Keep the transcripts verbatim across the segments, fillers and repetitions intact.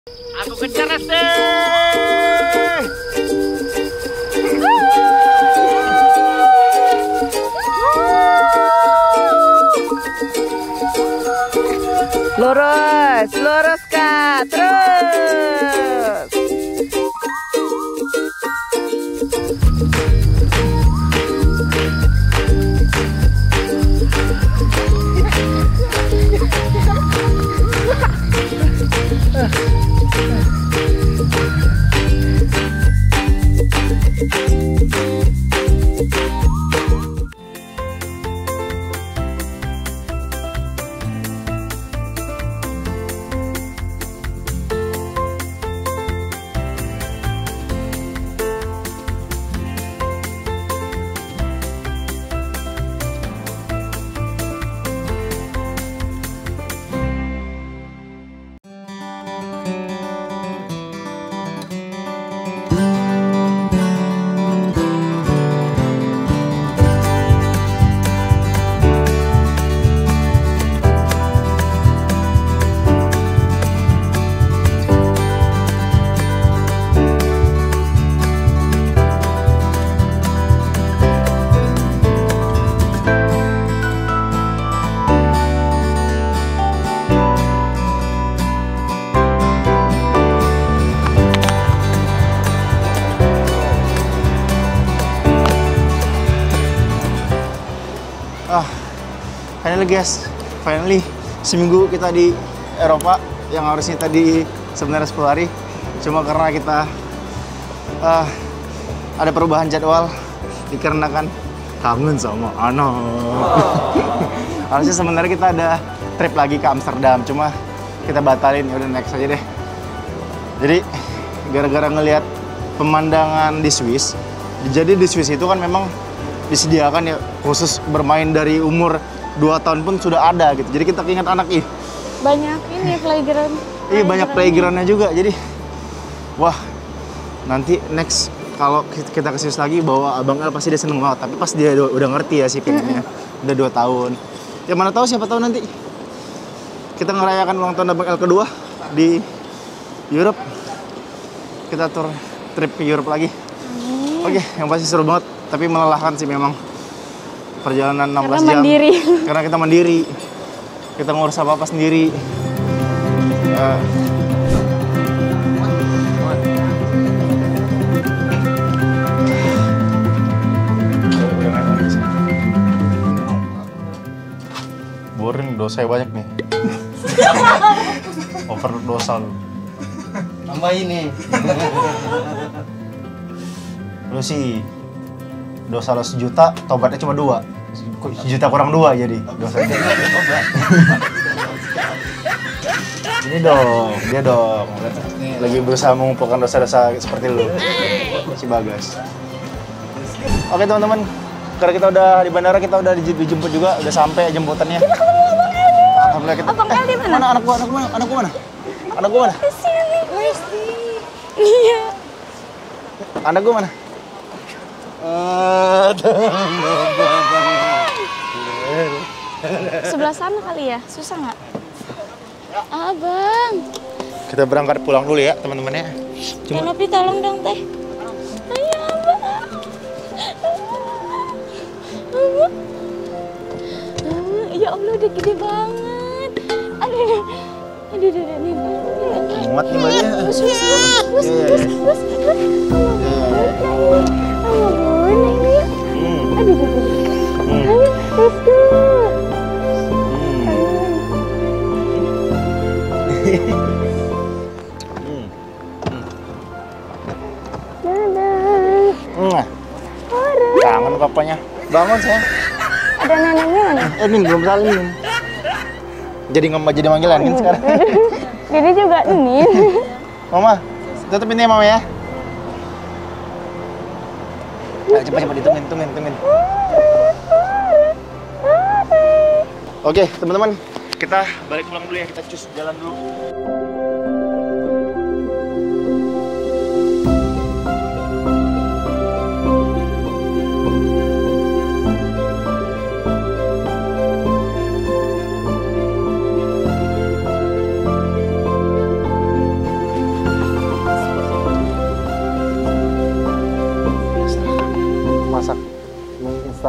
Aku kejar sih. Lurus, lurus Kak, terus. Ah, finally guys, finally seminggu kita di Eropa yang harusnya tadi sebenarnya sepuluh hari, cuma karena kita uh, ada perubahan jadwal dikarenakan kangen sama anak. Harusnya sebenarnya kita ada trip lagi ke Amsterdam, cuma kita batalin, ya udah next aja deh. Jadi gara-gara ngelihat pemandangan di Swiss, jadi di Swiss itu kan memang disediakan ya khusus bermain dari umur dua tahun pun sudah ada gitu. Jadi kita ingat anak ih. Banyak ini playground. Iya banyak playgroundnya juga. Jadi wah nanti next kalau kita ke Swiss lagi bawa Abang El pasti dia seneng banget. Tapi pas dia udah ngerti ya sih pinginnya. Udah dua tahun. Ya mana tahu siapa tahu nanti kita ngerayakan ulang tahun Abang El kedua di Europe. Kita tur trip ke Europe lagi. Hmm. Oke, yang pasti seru banget. Tapi melelahkan sih memang perjalanan enam belas jam. Mandiri. Karena kita mandiri. Kita ngurus apa-apa sendiri. Uh, boring, dosa banyak nih. Over dosa lu. Tambahin nih. Lu sih dosa lo sejuta, tobatnya cuma dua. Sejuta kurang dua jadi dosanya. Ini dong, dia dong. Lagi berusaha mengumpulkan dosa-dosa seperti lu. Si Bagas. Oke teman-teman, karena kita udah di bandara, kita udah dijemput juga, udah sampai jemputannya. Alhamdulillah kita. Abang El di mana? Mana anak gua, anak gua mana? Anak gua mana? Anak gua mana? Di sini. Iya. Anak gua mana? Sebelah sana kali ya, susah nggak? Abang. Kita berangkat pulang dulu ya teman-temannya. Cuma... Nopi tolong dong teh. Ayo abang. Abang. Ya Allah udah gede banget. Aduh, aduh, aduh, aduh, aduh nih. Muat nih mbaknya. Bus, bus, bus, bus, bus, bus. Aduh, aduh, aduh. Ayo, let's go. Dadah. Kangen papanya. Bangun sayang. Ada neneknya mana? Eh, Nin belum salim. Jadi nggak jadi manggilan Nin sekarang. Dede juga Nin. Mama, tutup ini ya Mama ya. Ayo cepat-cepat ditungin, tungin, tungin. Oke, teman-teman, kita balik pulang dulu ya, kita cus jalan dulu.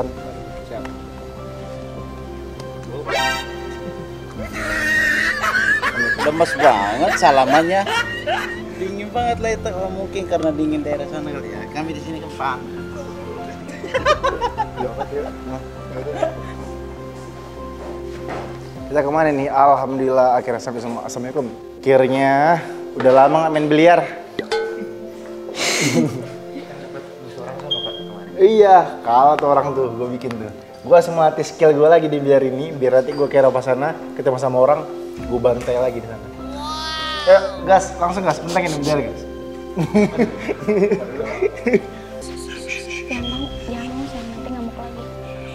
pesan. Siap. Lemes banget salamannya. Dingin banget lah itu. Oh, mungkin karena dingin daerah sana kali ya. Kami di sini kan panas. Kita kemana nih? Alhamdulillah akhirnya sampai semua. Assalamualaikum. Akhirnya udah lama nggak main biliar. Iya, kalah tuh orang tuh, gue bikin tuh. Gue semua latih skill gue lagi di biliar ini, biar nanti gue ke Eropa sana, ketemu sama orang, gue bantai lagi di sana. Ayo, gas, langsung gas, bentangin biliar guys. Jangan mau, jangan mau, saya nanti ngamuk lagi.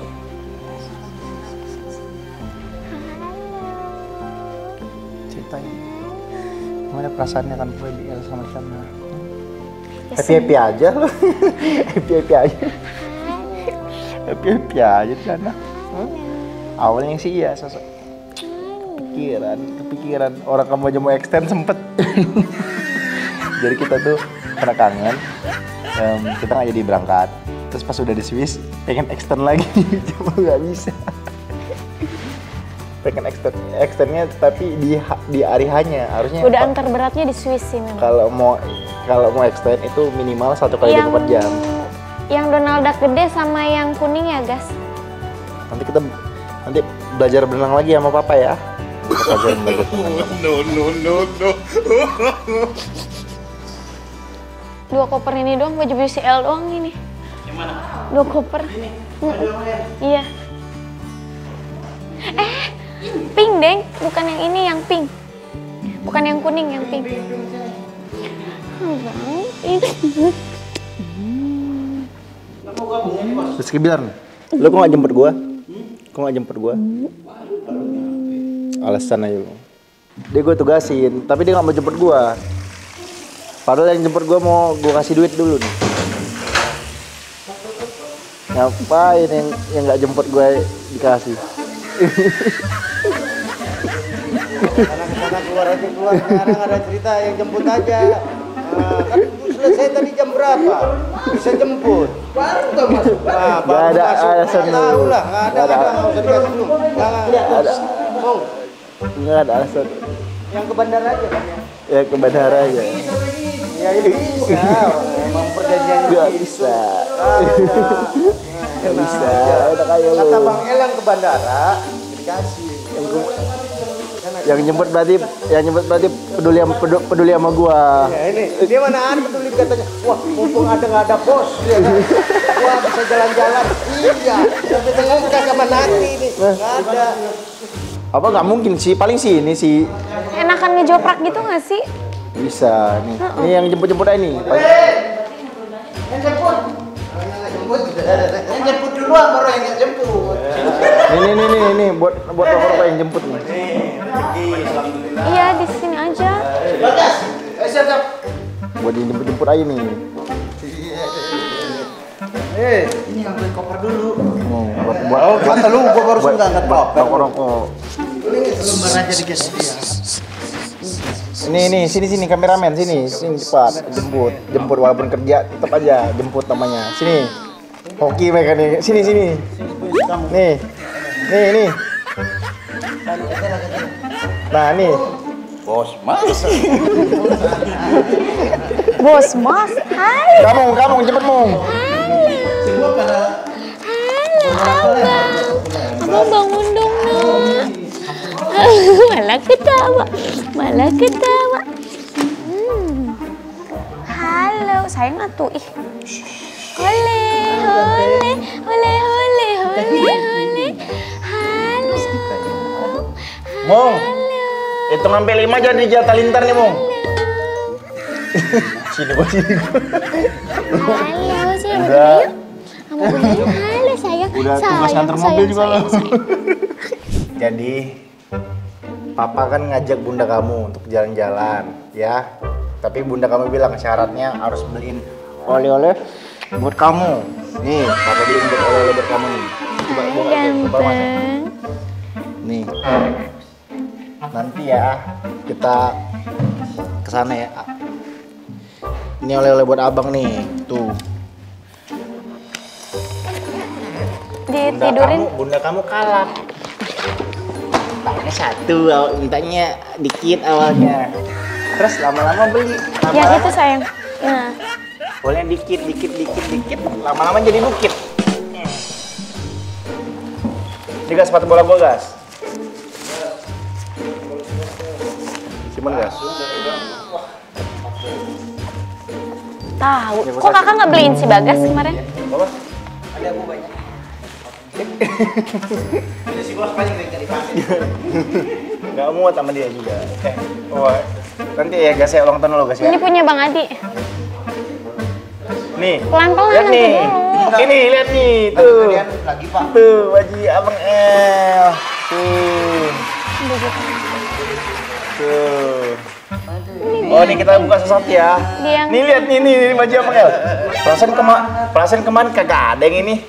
Ceritain. Gimana perasaannya kan gue di El sama sana? Ya, Happy happy aja loh, happy happy aja, happy happy aja di sana. Hmm? Awalnya sih iya sosok kepikiran, kepikiran orang kamu aja mau extend sempet. Jadi kita tuh karena kangen, um, kita nggak jadi berangkat. Terus pas udah di Swiss, pengen extend lagi, cuma nggak bisa. Pengen extend, extendnya tapi di di hari hanya harusnya. Udah antar beratnya di Swiss sih memang. Kalau mau kalau mau extend itu minimal satu kali dua puluh empat jam. Yang Donald Duck gede sama yang kuning ya, Gas? Nanti kita nanti belajar berenang lagi sama papa ya. Belajar belajar. No no no no. Dua koper ini doang, baju B C L doang ini. Yang mana? Dua koper. Ini. Iya. Eh, pink, Deng. Bukan yang ini, yang pink. Bukan yang kuning, yang pink. Abang, ini. Rizky bilang, lu kok gak jemput gua? Kok gak jemput gua? Alasan aja lu. Dia gua tugasin, tapi dia gak mau jemput gua. Padahal yang jemput gua mau gua kasih duit dulu nih. Ngapain yang yang gak jemput gua dikasih? Anak-anak keluar aja, keluar sekarang ada cerita yang jemput aja. Nah, kan selesai tadi jam berapa? Bisa jemput. Baru tuh masuk. Nah, Gak ada alasan lu. Tahu lah, nggak ada, Gak ada. nggak usah dikasih dulu. Nggak ada. Mau Gak ada alasan. yang ke bandara aja kan ya? Ya ke bandara aja. Ya ini bisa. Emang perjanjiannya Gak gitu. bisa. Ada. Gak bisa. Udah kayak lu. Kata Bang Elang ke bandara dikasih. Yang jemput berarti, yang jemput berarti peduli sama peduli, peduli sama gua. Ya ini, dia mana ada peduli katanya. Wah, mumpung ada nggak ada bos, ya kan? Wah, bisa jalan-jalan. Iya, tapi tengok kagak menanti nih, nggak ada. Apa nggak mungkin sih? Paling sih ini sih Enakan ngejoprak gitu nggak sih? bisa nih. Ini yang jemput-jemput aja nih. Paling- Yang jemput, yang jemput duluan baru yang jemput. Nih nih nih nih nih buat buat rokok yang jemput nih. Iya, di sini aja. Bagas, eh siap-siap. Buat yang jemput-jemput aja nih. Eh, ini yang beli koper dulu. Oh, buat buat Oh, kata lu, gua baru buat- angkat buat koper. rokok-rokok. Lembar aja dikasih dia. Ini nih sini sini kameramen sini sini cepat jemput jemput walaupun kerja tetap aja jemput namanya sini hoki mereka nih sini sini nih nih nih nah nih Bos, Mas. Bos, Mas. Hai. kamu kamu jemput mong Halo. Halo, Abang. Abang bangun dong, Nak. Malah ketawa. Malah ketawa. Hmm. Halo, sayang atuh. Ih. Hole, hole, hole, hole, hole, hole. Halo. mong hitung sampai lima aja di jatah lintar nih mong sini gua sini gua Halo, saya Udah. Kamu berdua, halo sayang. udah tugas Sayang, nganter mobil sayang, juga lo sayang, sayang. jadi papa kan ngajak bunda kamu untuk jalan-jalan ya tapi bunda kamu bilang syaratnya harus beliin oleh-oleh buat kamu nih papa beliin buat oleh-oleh buat kamu nih coba Hai, buka aja coba mas ganteng. nih nanti ya kita kesana ya ini oleh-oleh buat abang nih tuh ditidurin. Kamu, bunda kamu kalah. Mintanya satu, mintanya dikit awalnya. Terus lama-lama beli. Lama Yang itu sayang. Nah, boleh dikit, dikit, dikit, dikit. Lama-lama jadi bukit. Ini gas sepatu bola gua gas. Simpen gas. tahu. Kok kakak nggak beliin si Bagas kemarin? Apa? Ada aku banyak. Ada si Bos paling dari dipakai. Nggak muat sama dia juga. Oh, nanti ya gas ya ulang tahun lo gas ya. Ini punya Bang Adi. Nih. Pelan-pelan lihat nanti nih. dulu. Ini lihat nih tuh. Lagi Pak. Tuh Baji Abang El. Tuh. Tuh. Oh ini kita buka sesuatu ya. Dia yang- Nih lihat nih nih, nih baju Abang El. Perasaan kema perasaan kemarin kagak ada yang ini.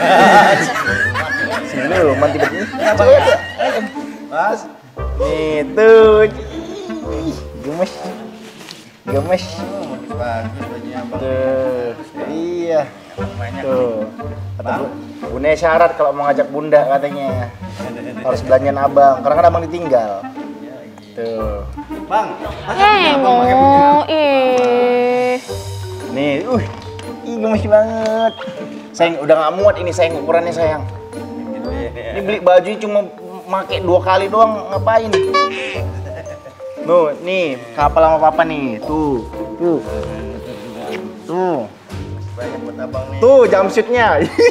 Sini lu mati begini. Coba lihat ya. Mas. Nih tuh. Ih, gemes. Gemes. Bagus bajunya Bang. Tuh. Iya. Banyak. Tuh. Kata Bu- Bunda syarat kalau mau ngajak Bunda katanya. Harus belanjaan Abang, karena kan Abang ditinggal. Tuh. Bang, Eh, ngomong, ih. Nih, uh. Ih, gemes banget. Sayang, udah gak muat ini sayang ukurannya sayang. Ini beli baju cuma make dua kali doang, ngapain? Nuh, nih, kapal sama papa nih. Tuh, tuh. Tuh. banyak buat Abang nih. Tuh, jumpsuitnya.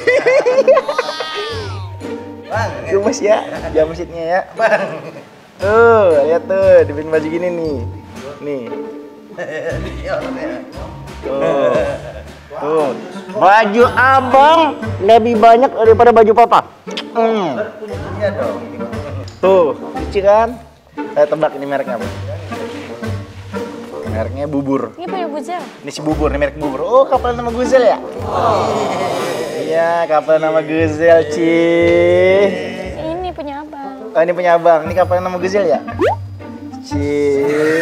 Bang, Gemes ya, jumpsuitnya ya. Bang. Tuh, lihat tuh, dibikin baju gini nih. Nih. Tuh. Tuh. Baju Abang lebih banyak daripada baju Papa. Hmm. Iya dong. Tuh, lucu kan? Saya tebak ini mereknya apa? Mereknya Bubur. Ini punya Guzel. Ini si Bubur, ini merek Bubur. Oh, kapal nama Guzel ya? Iya, kapal nama Guzel, Ci. Ini punya Abang. Oh, ini punya Abang. Ini kapal nama Guzel ya? Ci.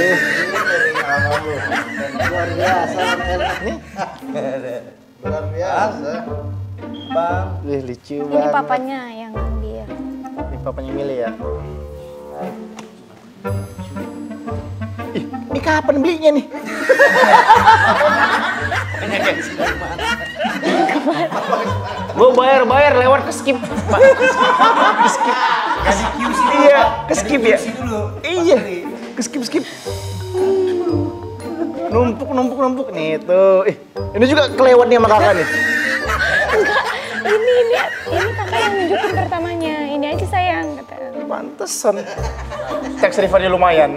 Luar biasa Nih. Luar biasa. Bang. Wih, lucu Ini banget. papanya yang ambil. Ini papanya milih ya. Ih, ini kapan belinya nih? Gue bayar-bayar lewat ke skip. Pak. Ke skip. Kasih Q C Iya, ke skip ya. dulu. Iya, ke skip skip. Numpuk numpuk numpuk nih tuh. Ih, ini juga kelewat nih sama kakak nih. Enggak, ini ini ini kakak yang nunjukin pertamanya. Ini aja sayang kata. Pantesan. Tax refundnya lumayan.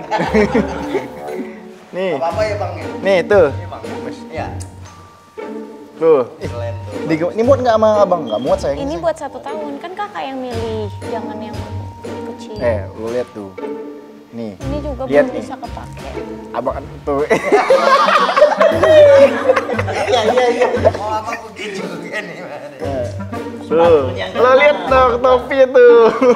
Nih, Apa ya Bang ya? nih tuh. Iya. Tuh. Ih, Keren tuh. di, ini muat nggak sama abang? Nggak muat sayang. Ini buat satu tahun kan kakak yang milih, jangan yang kecil. Eh, lu lihat tuh. Nih. Ini juga lihat belum nih. bisa kepake. Abang tuh. Iya iya iya. Oh Abang begitu juga nih. Tuh. Lo lihat tuh topi tuh.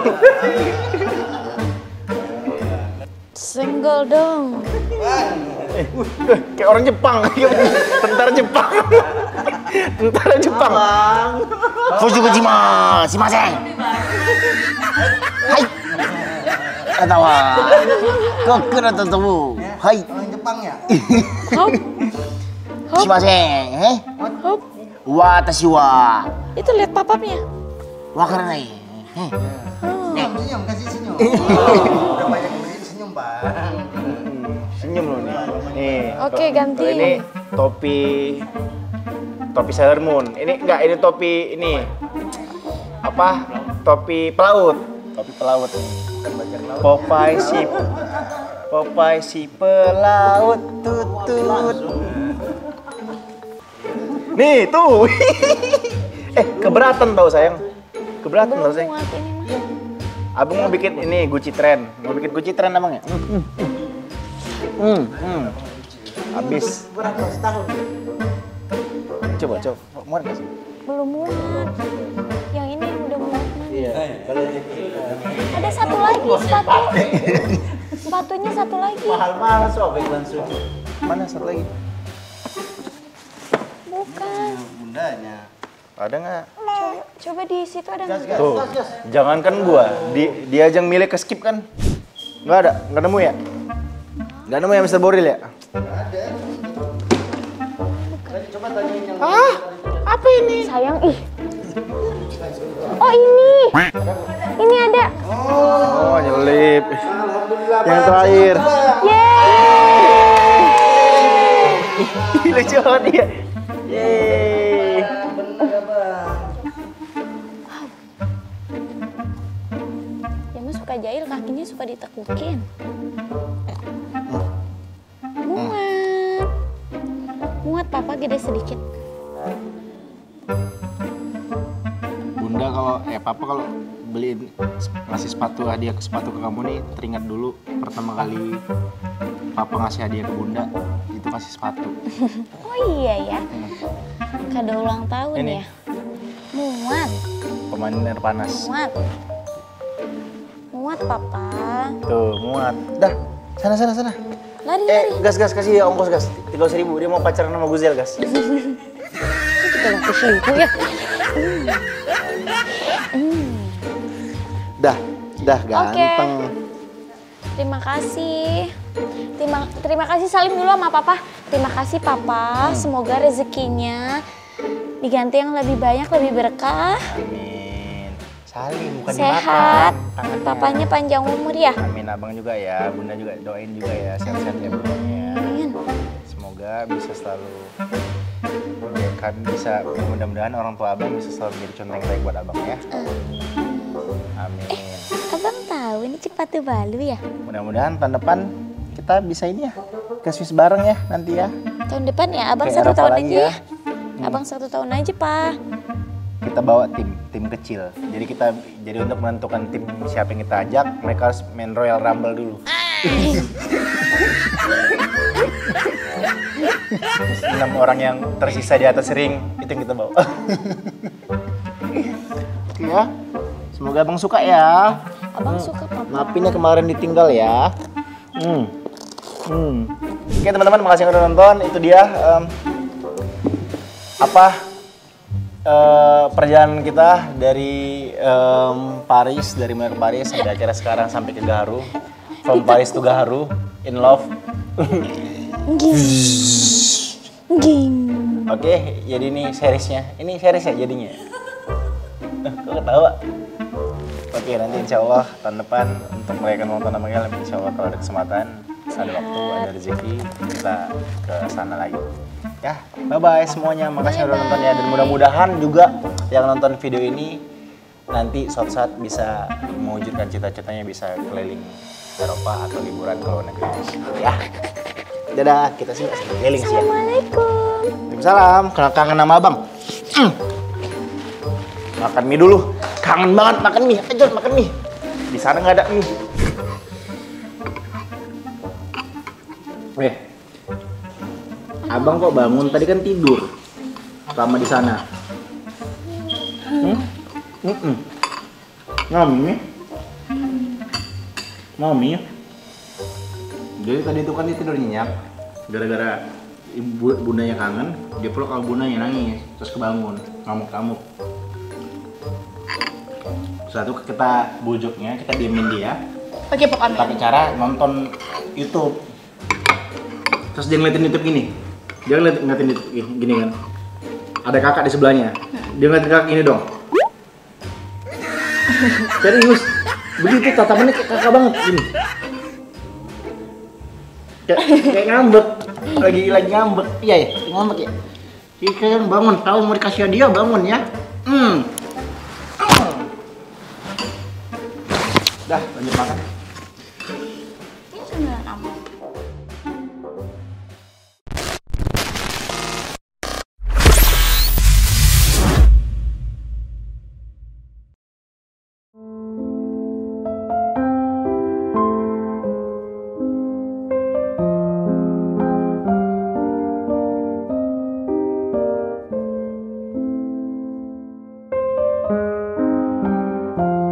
Senggol dong. Eh, uh, kayak orang Jepang, tentara Jepang, tentara Jepang. Fujikujima, shimasen. Hai. Atawa. Kokura totomu. Hai. Orang Jepang ya? Hop, Shimasen. Eh? hop. Watashi wa Itu lihat papapnya. wakaranai. Eh. Senyum, senyum, kasih senyum. Udah banyak yang beliin senyum Bang. Senyum loh nih. Nih. Oke, ganti. Kalau ini topi topi Sailor Moon. Ini enggak, ini topi ini apa? Topi pelaut. Topi pelaut nih. Bukan bajak laut. Popeye si Popeye si pelaut tutut. Nih tuh. Eh keberatan tau sayang. Keberatan tau sayang. Muat ini mah. Abang mau bikin ini Gucci Trend. Mau bikin Gucci Trend abang ya? Hmm. Hmm. hmm. Habis. Berapa setahun? Coba coba. Muat nggak sih? Belum muat. Yang ini yang udah muat. Mas. Iya. Kalau jadi Ada satu lagi sepatu. Sepatunya satu lagi. mahal-mahal sobek langsung. Mana satu lagi? Bukan. Bundanya. Ada nggak? Coba. coba di situ ada nggak? Tuh, jangankan gua, di, dia aja yang milih ke skip kan? Nggak ada, nggak nemu ya? Nggak nemu ya mister Boril ya? Ah, apa ini? Sayang, ih. Oh ini, ini ada. Oh nyelip. Yang terakhir. Yeay. Lucu banget dia. Yeay. Dia mah suka jahil, kakinya suka ditekukin. Muat. Muat papa gede sedikit. Bunda kalau, eh papa kalau beliin ngasih sepatu hadiah ke sepatu ke kamu nih, teringat dulu pertama kali papa ngasih hadiah ke bunda, itu kasih sepatu. Oh iya ya, kado ulang tahun Ini. ya. Muat, Pemain air panas. muat. Muat papa. Tuh, muat. Dah, sana sana sana. Lari, Eh, lari. gas gas kasih ongkos gas. tiga ratus ribu, dia mau pacaran sama Guzel gas. Tiga ratus ribu ya. Dah, dah ganteng. Terima kasih. Terima, terima kasih salim dulu sama papa. Terima kasih papa. Semoga rezekinya diganti yang lebih banyak, lebih berkah. Amin. Salim bukan Sehat. dimakan. Tangannya. Papanya panjang umur ya. Amin, abang juga ya, bunda juga doain juga ya, sehat-sehat ya bundanya. Amin. Semoga bisa selalu, ya kan bisa, mudah-mudahan orang tua abang bisa selalu menjadi contoh yang baik buat abang ya. Amin. Abang tahu ini sepatu baru ya? Mudah-mudahan tahun depan kita bisa ini ya, ke Swiss bareng ya nanti ya. Tahun depan ya, abang Ke satu Eropa tahun lagi aja ya. ya. Abang satu tahun aja, Pak. Kita bawa tim, tim kecil. Jadi kita, jadi untuk menentukan tim siapa yang kita ajak, mereka harus main Royal Rumble dulu. Terus enam orang yang tersisa di atas ring, itu yang kita bawa. Ya, semoga abang suka ya. Abang suka, Papa. Maafin ya kemarin ditinggal ya. Hmm. Hmm. Oke teman-teman, makasih yang udah nonton. Itu dia um, apa uh, perjalanan kita dari um, Paris, dari mulai ke Paris sampai akhirnya sekarang sampai ke Gaharu. From Paris to Gaharu, in love. Ging. Oke, jadi ini seriesnya. Ini series ya jadinya. Kok ketawa? Oke, nanti insya Allah tahun depan untuk merayakan ulang tahun sama kalian, insya Allah kalau ada kesempatan, ada waktu, ada rezeki, kita ke sana lagi. Ya, bye-bye semuanya. Makasih udah nonton ya. Dan mudah-mudahan juga yang nonton video ini nanti suatu saat bisa mewujudkan cita-citanya bisa keliling Eropa atau liburan ke luar negeri. Ya, dadah. Kita sih nggak sampai keliling sih ya. Assalamualaikum. Waalaikumsalam. Kena kangen sama abang. Mm. Makan mie dulu. Kangen banget makan mie. Ayo makan mie. Di sana nggak ada mie. Eh, abang kok bangun? Tadi kan tidur. Lama di sana. Hmm? Mm-mm. Mau mie? Mau mie? Jadi tadi itu kan dia tidur nyenyak. Gara-gara ibu bundanya kangen, dia peluk kalau bundanya nangis, terus kebangun, ngamuk-ngamuk. Setelah itu kita bujuknya, kita diemin dia. Pakai pokoknya. Pakai cara nonton YouTube. Terus dia ngeliatin YouTube gini. Dia ngeliatin, ngeliatin YouTube gini kan. Ada kakak di sebelahnya. Dia ngeliatin kakak gini dong. Serius. Begitu tatapannya kayak kakak banget gini. Kayak, kayak ngambek. Lagi lagi ngambek. Iya ya, ngambek ya. Jadi kalian bangun, tahu mau dikasih hadiah bangun ya. Hmm. Dah, lanjut makan. Ini sembilan amat.